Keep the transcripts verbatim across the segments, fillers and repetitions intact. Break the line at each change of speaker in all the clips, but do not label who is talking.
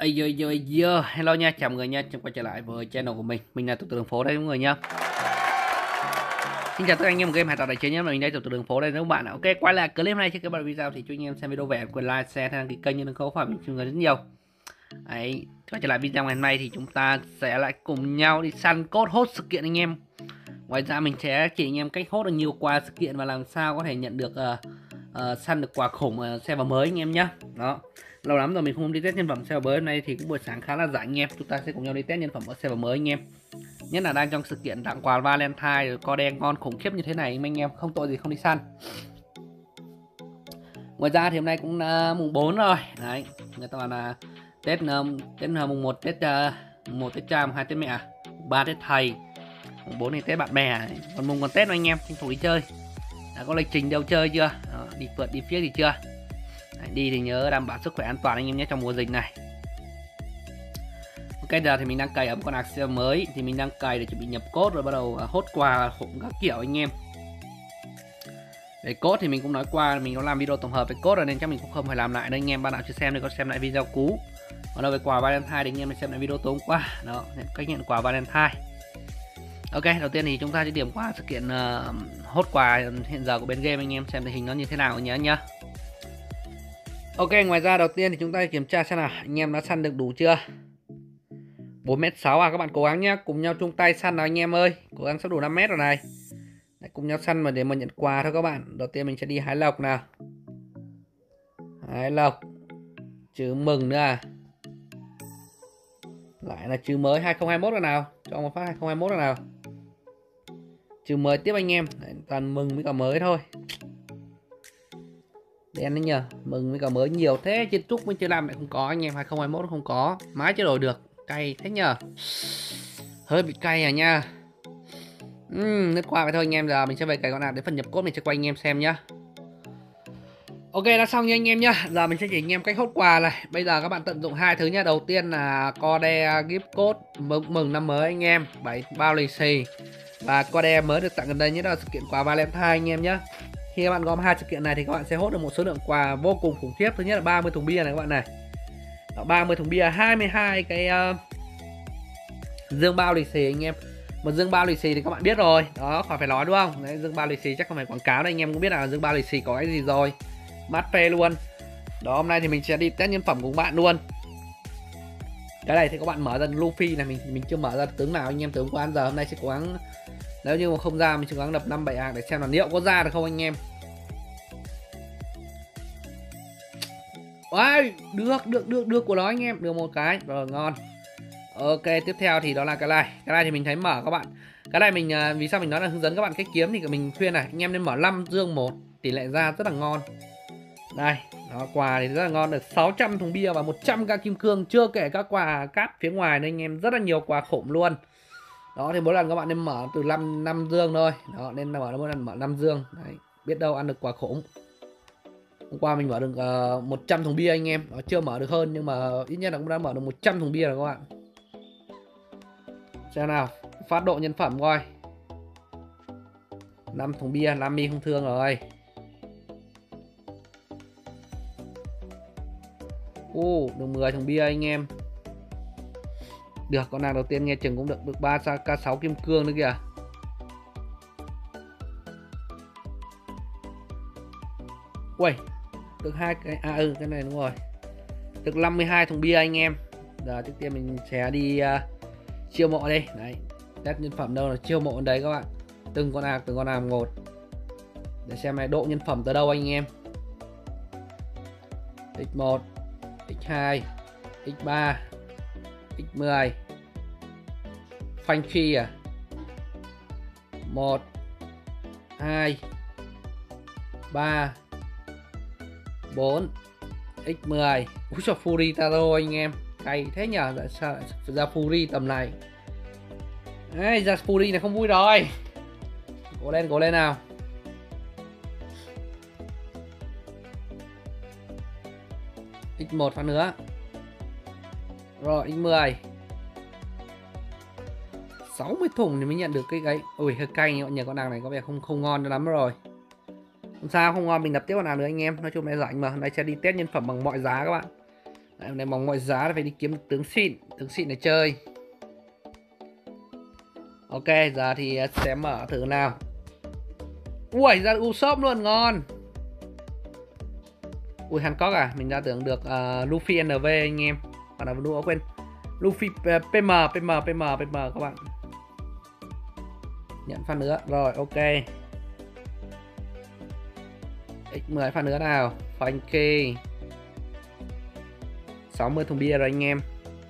Ây dơ dơ dơ. Hello nha, chào mọi người nha, chào quay trở lại với channel của mình. Mình là Tục Tử Đường Phố đây mọi người nha. Xin chào tất cả anh em game hãy tạo đại chiến nhé, mình đây Tục Tử Đường Phố đây các bạn. Ok, quay lại clip này trước các bạn video thì cho anh em xem video về quyền like, share đăng ký kênh như không phải mình mọi người rất nhiều. Đấy, quay trở lại video ngày hôm nay thì chúng ta sẽ lại cùng nhau đi săn code hốt sự kiện anh em. Ngoài ra mình sẽ chỉ anh em cách hốt được nhiều quà sự kiện và làm sao có thể nhận được uh, uh, săn được quà khủng uh, server mới anh em nhé. Đó, lâu lắm rồi mình không đi test nhân phẩm server mới, hôm nay thì cũng buổi sáng khá là rảnh anh em, chúng ta sẽ cùng nhau đi test nhân phẩm ở server mới anh em. Nhất là đang trong sự kiện tặng quà Valentine rồi co đen ngon khủng khiếp như thế này anh em, không tội gì không đi săn. Ngoài ra thì hôm nay cũng uh, mùng bốn rồi đấy, người ta bảo là tết uh, tết uh, mùng một tết uh, mùng một tết cha, mùng hai tết mẹ, mùng ba tết thầy, mùng bốn thì tết bạn bè, còn mùng còn tết anh em tranh thủ đi chơi. Đã có lịch trình đâu chơi chưa? Đó, đi phượt đi phía gì chưa? Đấy, đi thì nhớ đảm bảo sức khỏe an toàn anh em nhé trong mùa dịch này. Ok, giờ thì mình đang cày ở một con Axel mới, thì mình đang cày để chuẩn bị nhập code rồi bắt đầu hốt quà khủng các kiểu anh em. Để code thì mình cũng nói qua, mình có làm video tổng hợp về code rồi nên chắc mình cũng không phải làm lại đâu anh em. Bạn nào chưa xem thì có xem lại video cũ. Còn đâu về quà Valentine thì anh em mình xem lại video tối hôm qua. Đó, cách nhận quà Valentine. Ok, đầu tiên thì chúng ta sẽ điểm qua sự kiện uh, hốt quà hiện giờ của bên game anh em, xem tình hình nó như thế nào nhé nhá. Ok, ngoài ra đầu tiên thì chúng ta kiểm tra xem nào anh em đã săn được đủ chưa. Bốn mét sáu à, các bạn cố gắng nhé, cùng nhau chung tay săn nào anh em ơi, cố gắng sắp đủ năm mét rồi này. Đấy, cùng nhau săn mà để mà nhận quà thôi các bạn. Đầu tiên mình sẽ đi hái lộc nào. Hái lộc, chữ mừng nữa à. Lại là chữ mới hai không hai mốt rồi nào, cho một phát hai không hai mốt rồi nào. Chữ mới tiếp anh em. Đấy, toàn mừng với cả mới thôi. Đen đấy nhờ, mừng với cả mới nhiều thế, trên trúc mới chưa làm lại không có anh em, hai không hai mốt không có, mãi chưa đổi được, cay thế nhờ, hơi bị cay à nha. Uhm, nước qua vậy thôi anh em, giờ mình sẽ về cái con nào đến phần nhập code mình sẽ quay anh em xem nhá. Ok, đã xong nha anh em nhá, giờ mình sẽ chỉ anh em cách hốt quà này. Bây giờ các bạn tận dụng hai thứ nhá, đầu tiên là code gift code mừng, mừng năm mới anh em, bảy bao lì xì và code mới được tặng gần đây nhất là sự kiện quà Valentine anh em nhá. Khi các bạn gom hai sự kiện này thì các bạn sẽ hốt được một số lượng quà vô cùng khủng khiếp. Thứ nhất là ba mươi thùng bia này các bạn này. Đó, ba mươi thùng bia, hai mươi hai cái uh, dương bao lì xì anh em. Một dương bao lì xì thì các bạn biết rồi, đó khỏi phải nói đúng không? Đấy, dương bao lì xì chắc không phải quảng cáo đâu, anh em cũng biết là dương bao lì xì có cái gì rồi. Mát phê luôn. Đó, hôm nay thì mình sẽ đi test nhân phẩm của bạn luôn. Cái này thì các bạn mở ra Luffy này, mình mình chưa mở ra tướng nào anh em, tướng của ăn giờ hôm nay sẽ cố gắng, nếu như mà không ra mình sẽ cố gắng đập năm bảy hàng để xem là liệu có ra được không anh em. Ôi, được được được được của nó anh em, được một cái rồi, ngon. Ok, tiếp theo thì đó là cái này. Cái này thì mình thấy mở các bạn. Cái này mình vì sao mình nói là hướng dẫn các bạn cách kiếm thì mình khuyên này, anh em nên mở năm dương một, tỷ lệ ra rất là ngon. Đây, đó, quà thì rất là ngon, được sáu trăm thùng bia và một trăm k kim cương, chưa kể các quà cát phía ngoài nên anh em, rất là nhiều quà khủng luôn. Đó thì mỗi lần các bạn nên mở từ năm năm dương thôi. Đó, nên là mở mỗi lần mở năm dương. Đấy, biết đâu ăn được quà khủng. Hôm qua mình mở được uh, một trăm thùng bia anh em, nó chưa mở được hơn nhưng mà ít nhất là cũng đã mở được một trăm thùng bia rồi các bạn. Xem nào, phát độ nhân phẩm coi. năm thùng bia, năm mi không thương rồi. Ô, uh, được mười thùng bia anh em. Được, con nàng đầu tiên nghe chừng cũng được được ba k sáu kim cương nữa kìa. Ui, được hai cái, à ừ cái này đúng rồi. Được năm mươi hai thùng bia anh em. Giờ trước tiên mình sẽ đi uh, chiêu mộ đây. Đấy, test nhân phẩm đâu là chiêu mộ đấy các bạn. Từng con nào từng con nào một. Để xem này độ nhân phẩm tới đâu anh em. x một, x hai, x ba, x mười. Phanh phi à. một, hai, ba, bốn, x mười. Úi trời, Fury Taro anh em, cay thế nhờ, tại sao lại ra Fury tầm này. Đấy, ra Fury này không vui rồi. Cố lên, cố lên nào. x một phát nữa. Rồi, x mười. sáu mươi thùng thì mới nhận được cái ấy. Ui, hơi cay nhỉ, con nàng này có vẻ không không ngon cho lắm rồi. Không sao, không ngon mình đập tiếp con nào nữa anh em. Nói chung là rảnh mà, hôm nay sẽ đi test nhân phẩm bằng mọi giá các bạn. Em này mong mọi giá là phải đi kiếm được tướng xịn, tướng xịn để chơi. Ok, giờ thì sẽ mở thử nào. Ui, ra Usopp luôn, ngon. Ui, Hancock à, mình đã tưởng được uh, Luffy en vê anh em. Còn là đúng quên. Luffy uh, pê em, pê em, pê em, pê em các bạn. Nhận phát nữa, rồi ok. ích mười phát nữa nào. Frankie sáu mươi thùng bia rồi anh em.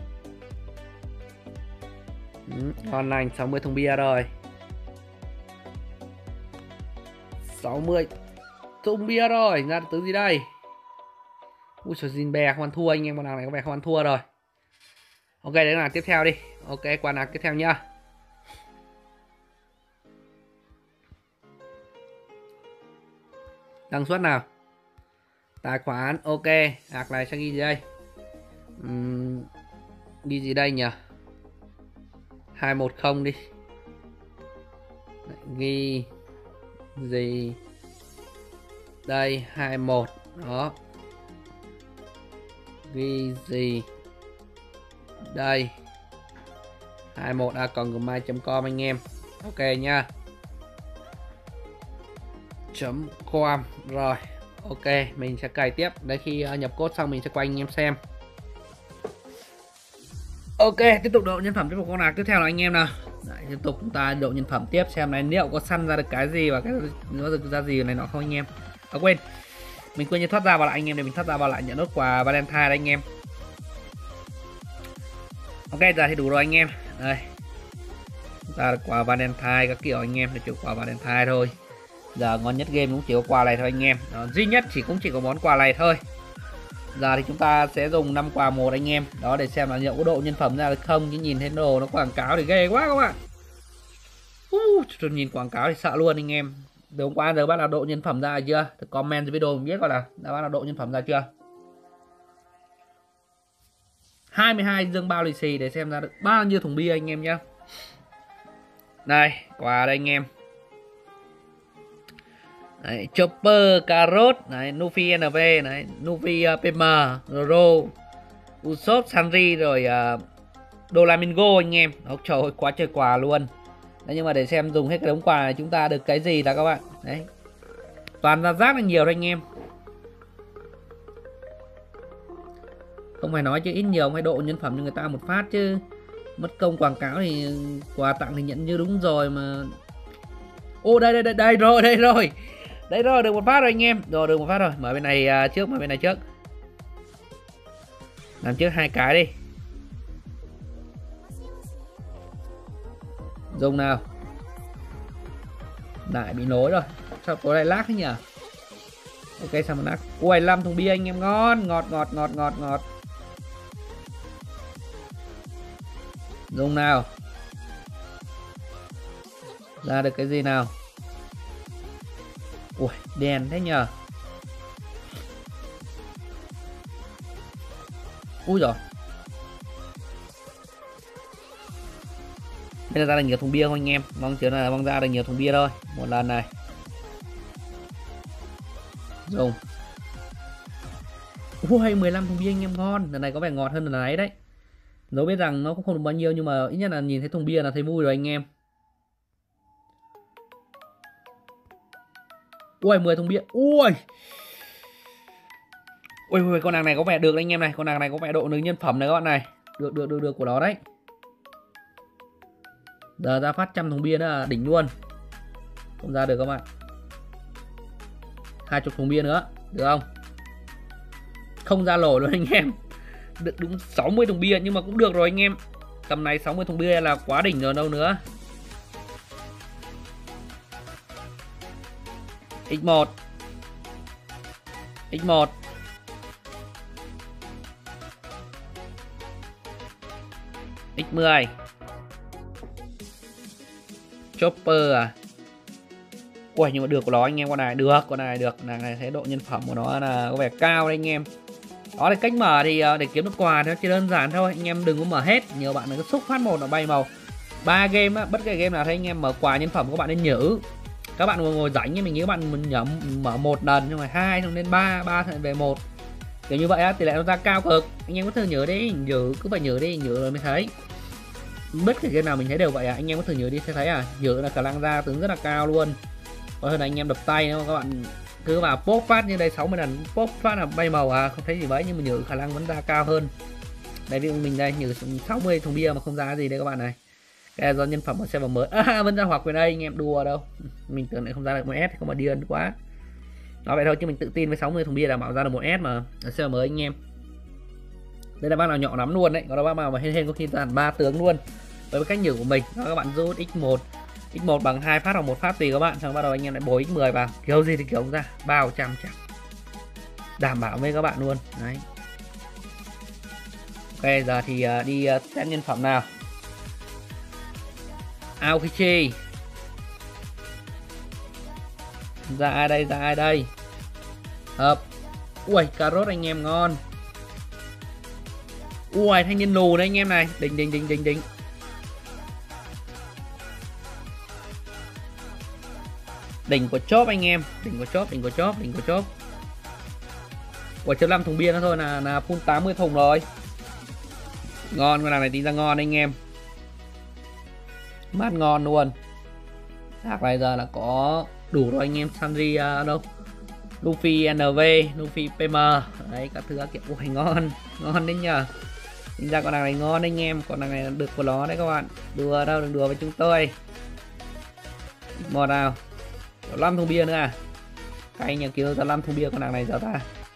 Ừ, ngon lành, sáu mươi thùng bia rồi. sáu mươi thùng bia rồi, ra tướng gì đây? Ui trời, Jinbe không ăn thua anh em, con nào này có vẻ không ăn thua rồi. Ok, đấy là tiếp theo đi. Ok, qua nào tiếp theo nhá. Đăng xuất nào. Tài khoản, ok. Hạc này sẽ ghi gì đây? Uhm, ghi gì đây nhỉ? hai một không đi. Ghi gì đây? hai một. Đó. Ghi gì đây? hai một a còng gmail chấm com anh em. Ok nha. Chấm com rồi. Ok, mình sẽ cài tiếp. Đấy, khi uh, nhập code xong mình sẽ quay anh em xem. Ok, tiếp tục độ nhân phẩm tiếp tục con nào tiếp theo là anh em nào. Đấy, tiếp tục chúng ta độ nhân phẩm tiếp xem này liệu có săn ra được cái gì và cái nó được ra gì này nọ không anh em. À quên, mình quên như thoát ra vào lại anh em, để mình thoát ra vào lại nhận nốt quà Valentine đây anh em. Ok, giờ thì đủ rồi anh em. Đây, ra được quà Valentine các kiểu anh em, để chịu quà Valentine thôi. Giờ ngon nhất game cũng chỉ có quà này thôi anh em. Đó, duy nhất chỉ cũng chỉ có món quà này thôi. Giờ thì chúng ta sẽ dùng năm quà một anh em. Đó, để xem là liệu có độ nhân phẩm ra được không. Chứ nhìn thấy đồ nó quảng cáo thì ghê quá các bạn. uh, Nhìn quảng cáo thì sợ luôn anh em. Từ hôm qua giờ bắt là độ nhân phẩm ra chưa? Thì comment dưới video mình biết coi là đã bắt là độ nhân phẩm ra chưa. hai mươi hai dương bao lì xì để xem ra được bao nhiêu thùng bia anh em nhá. Đây, quà đây anh em. Đấy, Chopper, Carrot, đấy, Luffy en vê, đấy, Luffy uh, pê em, Roro, Usopp, Sanji, rồi uh, Dolamingo anh em. Đó, trời ơi, quá trời quà luôn. Đấy, nhưng mà để xem dùng hết cái đống quà này chúng ta được cái gì đó các bạn. Đấy, toàn ra rác là nhiều thôi anh em. Không phải nói chứ ít nhiều phải độ nhân phẩm cho người ta một phát chứ. Mất công quảng cáo thì quà tặng thì nhận như đúng rồi mà. Ô đây đây đây đây rồi, đây rồi. Đấy rồi, được một phát rồi anh em. Rồi được một phát rồi. Mở bên này uh, trước, mở bên này trước. Làm trước hai cái đi. Dùng nào. Lại bị nối rồi. Sao tối lại lag thế nhỉ? Ok, sao mà lag. Ui, năm thùng bia anh em, ngon, ngọt ngọt ngọt ngọt ngọt. Dùng nào. Ra được cái gì nào? Ui, đèn thế nhờ. Ui rồi. Bây giờ ra được nhiều thùng bia không anh em? Mong chờ là mong ra được nhiều thùng bia thôi. Một lần này. Dùng. Ui, mười lăm thùng bia anh em, ngon. Lần này có vẻ ngọt hơn lần này đấy. Dẫu biết rằng nó cũng không được bao nhiêu nhưng mà ít nhất là nhìn thấy thùng bia là thấy vui rồi anh em. Ui, mười thùng bia. Ui. Ui, ui, con nàng này có vẻ được đấy anh em này. Con nàng này có vẻ độ nhân phẩm này các bạn này. Được, được, được, được của nó đấy. Giờ ra phát trăm thùng bia nữa là đỉnh luôn. Không ra được các bạn. Hai chục thùng bia nữa. Được không? Không ra lỗ luôn anh em. Được đúng sáu mươi thùng bia nhưng mà cũng được rồi anh em. Tầm này sáu mươi thùng bia là quá đỉnh rồi đâu nữa. ích một ích một ích mười Chopper à. Ui, nhưng mà được của nó anh em, con này được, con này được. Nàng này thấy độ nhân phẩm của nó là có vẻ cao đấy anh em. Đó là cách mở thì để kiếm được quà nó chỉ đơn giản thôi. Anh em đừng có mở hết, nhiều bạn cứ xúc phát một nó bay màu. Ba game á, bất kể game nào thấy anh em mở quà nhân phẩm các bạn nên nhớ. Các bạn ngồi, ngồi rảnh như mình nghĩ các bạn mình nhớ mở một lần nhưng mà hai xong lên ba, ba về một. kiểu như vậy á, tỷ lệ nó ra cao cực. Anh em có thử nhớ đi, nhớ cứ phải nhớ đi, nhớ rồi mới thấy. Bất kể game nào mình thấy đều vậy à, anh em có thử nhớ đi sẽ thấy à, nhớ là khả năng ra tướng rất là cao luôn. Còn hơn là anh em đập tay nữa các bạn cứ vào pop phát như đây sáu mươi lần pop phát là bay màu à, không thấy gì mấy nhưng mà nhớ khả năng vẫn ra cao hơn. Đây ví dụ mình đây nhớ sáu mươi thùng bia mà không ra gì đây các bạn này. Cái do nhân phẩm của server mới à, vẫn ra hoặc về đây anh em đùa đâu, mình tưởng lại không ra được một S thì không mà điên quá. Nói vậy thôi chứ mình tự tin với sáu mươi thùng bia đảm bảo ra được một S mà ở server mới anh em. Đây là bác nào nhỏ lắm luôn đấy, có bác nào mà hên hên có khi ra ba tướng luôn với cách nhử của mình. Đó, các bạn rút x một x một bằng hai phát hoặc một phát tùy các bạn, xong bắt đầu anh em lại bồi x mười vào kiểu gì thì kiểu ra bao trăm chẳng đảm bảo với các bạn luôn đấy. Ok giờ thì uh, đi uh, test nhân phẩm nào. Aokichi ra ai đây, ra ai đây, hợp. Ui cà rốt anh em ngon. Ui thanh niên lù đấy anh em này, đỉnh đỉnh đỉnh đỉnh đỉnh. Đỉnh của chốt anh em, đỉnh của chốt, đỉnh của chốt, đỉnh của chốt. Ui chấm năm thùng bia nữa thôi là là full tám mươi thùng rồi. Ngon, con nào này tính ra ngon anh em. Mát ngon luôn. Thạc này giờ là có đủ rồi anh em. Sanji uh, đâu Luffy en vê, Luffy pê em. Đấy các thứ kiểu ui ngon, ngon đấy nhờ. Tính ra con này ngon anh em, con này được của nó đấy các bạn. Đùa đâu, đừng đùa với chúng tôi. Một nào năm thùng bia nữa à, cái nhà kia ra năm thùng bia con nàng này giờ ta.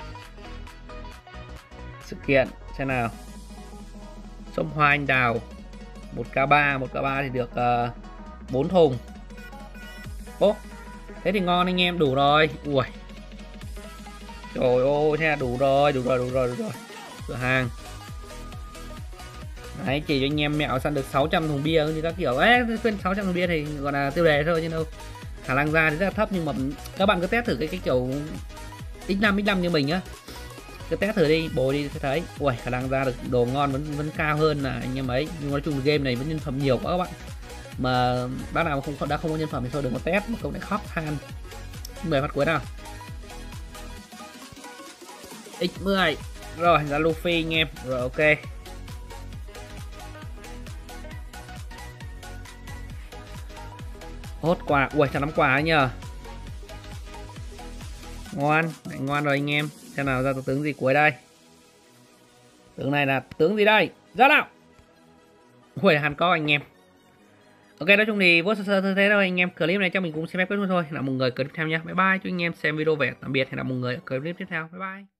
Sự kiện xem nào. Sông hoa anh đào một k ba, một k ba thì được uh, bốn thùng. Ô thế thì ngon anh em, đủ rồi. Ui trời ơi thế là đủ rồi, đủ rồi, đủ rồi, đủ rồi. Cửa hàng đấy chỉ cho anh em mẹo săn được sáu trăm thùng bia như các kiểu ấy, khuyên sáu trăm thùng bia thì gọi là tiêu đề thôi chứ đâu khả năng ra thì rất là thấp, nhưng mà các bạn cứ test thử cái cái kiểu x năm x năm như mình á, cứ test thử đi, bồi đi sẽ thấy ui khả năng ra được đồ ngon vẫn vẫn cao hơn là anh em ấy. Nhưng nói chung game này vẫn nhân phẩm nhiều quá các bạn, mà bác nào mà không đã không có nhân phẩm thì thôi đừng có test, mà không lại khóc than. mười phát cuối nào. x mười rồi ra Luffy anh em rồi. Ok hốt quà, ui chả nắm quà nhờ. Ngoan, ngoan rồi anh em. Xem nào ra tướng gì cuối đây. Tướng này là tướng gì đây? Ra nào. Ui Hàn Quốc anh em. Ok nói chung thì vô sơ sơ thế thôi anh em. Clip này cho mình cũng xem phép kết thúc thôi. Hẹn gặp mọi người clip tiếp theo nhé. Bye bye cho anh em xem video về. Tạm biệt, hẹn gặp mọi người ở clip tiếp theo. Bye bye.